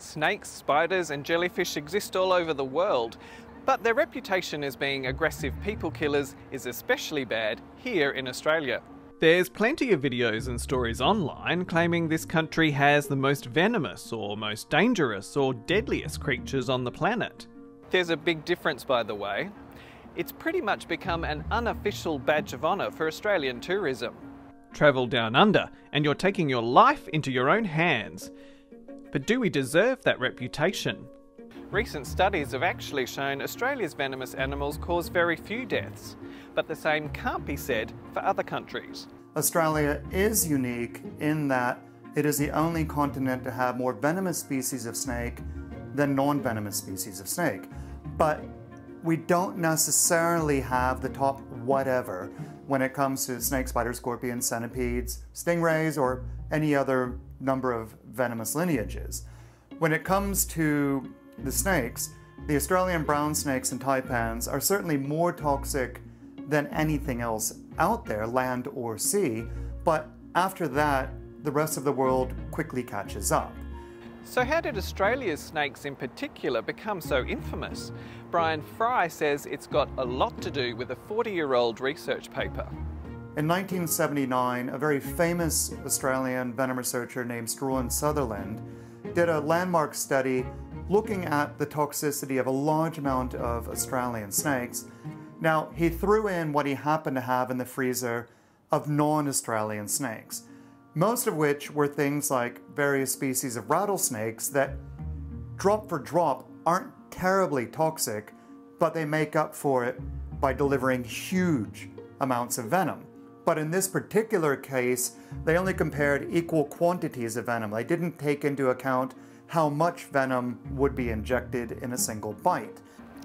Snakes, spiders and jellyfish exist all over the world, but their reputation as being aggressive people killers is especially bad here in Australia. There's plenty of videos and stories online claiming this country has the most venomous or most dangerous or deadliest creatures on the planet. There's a big difference, by the way. It's pretty much become an unofficial badge of honour for Australian tourism. Travel down under and you're taking your life into your own hands. But do we deserve that reputation? Recent studies have actually shown Australia's venomous animals cause very few deaths, but the same can't be said for other countries. Australia is unique in that it is the only continent to have more venomous species of snake than non-venomous species of snake. But we don't necessarily have the top whatever when it comes to snake, spider, scorpions, centipedes, stingrays, or any other number of venomous lineages. When it comes to the snakes, the Australian brown snakes and taipans are certainly more toxic than anything else out there, land or sea, but after that, the rest of the world quickly catches up. So how did Australia's snakes in particular become so infamous? Bryan says it's got a lot to do with a 40-year-old research paper. In 1979, a very famous Australian venom researcher named Struan Sutherland did a landmark study looking at the toxicity of a large amount of Australian snakes. Now, he threw in what he happened to have in the freezer of non-Australian snakes, most of which were things like various species of rattlesnakes that, drop for drop, aren't terribly toxic, but they make up for it by delivering huge amounts of venom. But in this particular case, they only compared equal quantities of venom. They didn't take into account how much venom would be injected in a single bite.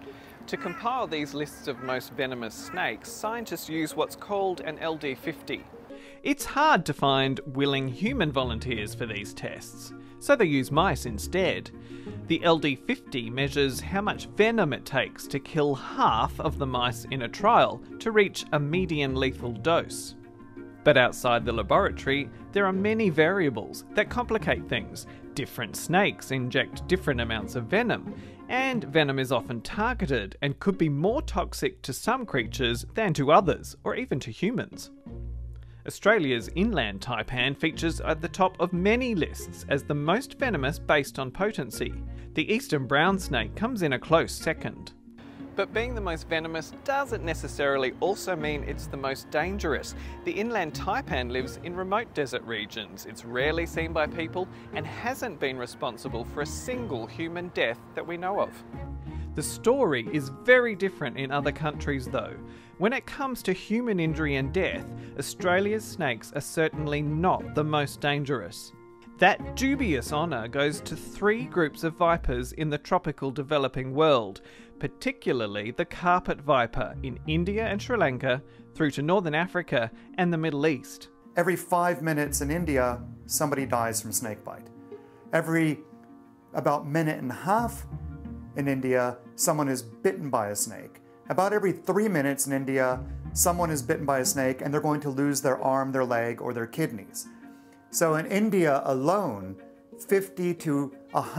To compile these lists of most venomous snakes, scientists use what's called an LD50. It's hard to find willing human volunteers for these tests, so they use mice instead. The LD50 measures how much venom it takes to kill half of the mice in a trial to reach a median lethal dose. But outside the laboratory, there are many variables that complicate things. Different snakes inject different amounts of venom, and venom is often targeted and could be more toxic to some creatures than to others, or even to humans. Australia's inland taipan features at the top of many lists as the most venomous based on potency. The eastern brown snake comes in a close second. But being the most venomous doesn't necessarily also mean it's the most dangerous. The inland taipan lives in remote desert regions. It's rarely seen by people and hasn't been responsible for a single human death that we know of. The story is very different in other countries though. When it comes to human injury and death, Australia's snakes are certainly not the most dangerous. That dubious honour goes to 3 groups of vipers in the tropical developing world, particularly the carpet viper in India and Sri Lanka, through to Northern Africa and the Middle East. Every 5 minutes in India, somebody dies from snakebite. Every about minute and a half in India, someone is bitten by a snake. About every 3 minutes in India, someone is bitten by a snake and they're going to lose their arm, their leg, or their kidneys. So in India alone, 50 to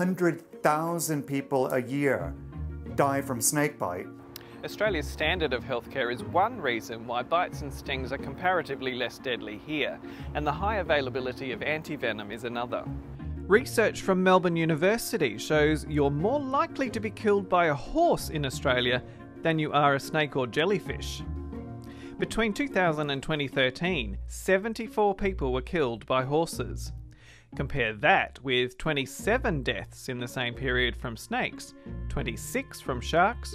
100,000 people a year die from snakebite. Australia's standard of healthcare is one reason why bites and stings are comparatively less deadly here, and the high availability of antivenom is another. Research from Melbourne University shows you're more likely to be killed by a horse in Australia than you are a snake or jellyfish. Between 2000 and 2013, 74 people were killed by horses. Compare that with 27 deaths in the same period from snakes, 26 from sharks,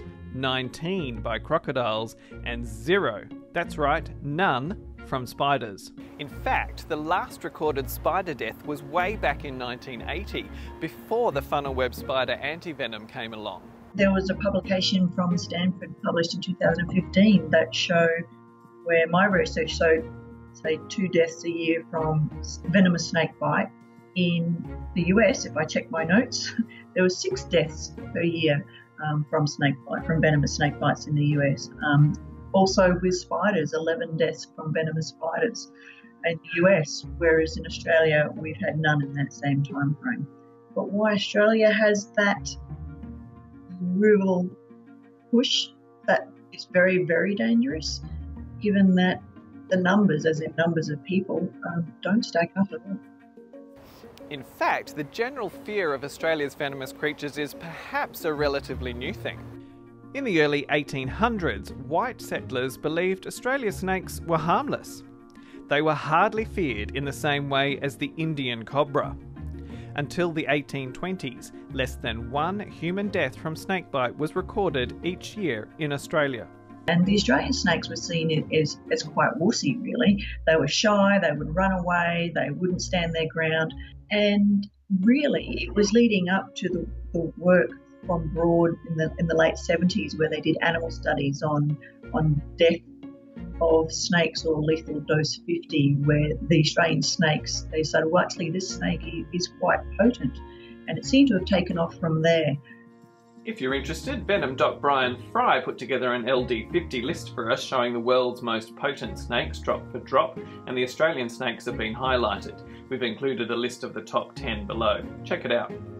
19 by crocodiles, and 0, that's right, none, from spiders. In fact, the last recorded spider death was way back in 1980, before the funnel web spider antivenom came along. There was a publication from Stanford published in 2015 that showed where my research showed, say, 2 deaths a year from venomous snake bite. In the US, if I check my notes, there were 6 deaths per year from snake bite, from venomous snake bites in the US. Also with spiders, 11 deaths from venomous spiders in the US, whereas in Australia we've had none in that same time frame. but why Australia has that rural push that is very, very dangerous, given that the numbers, as in numbers of people, don't stack up at all. In fact, the general fear of Australia's venomous creatures is perhaps a relatively new thing. In the early 1800s, white settlers believed Australian snakes were harmless. They were hardly feared in the same way as the Indian cobra. Until the 1820s, less than one human death from snakebite was recorded each year in Australia. And the Australian snakes were seen as quite wussy, really. They were shy, they would run away, they wouldn't stand their ground. And really, it was leading up to the work from Broad in the late 70s, where they did animal studies on death of snakes, or lethal dose 50, where the Australian snakes, they said, well, actually this snake is quite potent, and it seemed to have taken off from there. If you're interested, Venom Doc Bryan Fry put together an LD50 list for us showing the world's most potent snakes drop for drop, and the Australian snakes have been highlighted. We've included a list of the top 10 below. Check it out.